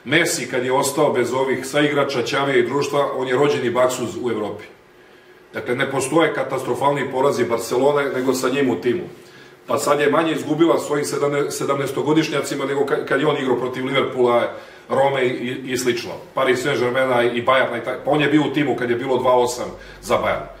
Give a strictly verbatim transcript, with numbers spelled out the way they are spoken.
Messi kad je ostao bez ovih sva igrača, ćavija i društva, on je rođeni baksuz u Evropi. Dakle, ne postoje katastrofalni porazi Barcelone nego sa njim u timu. Pa sad je manje izgubila svojim sedamnaestogodišnjacima nego kad je on igrao protiv Liverpoola, Rome i slično. Paris Saint-Germaina i Bayerna i tako. Pa on je bio u timu kad je bilo dva osam za Bayern.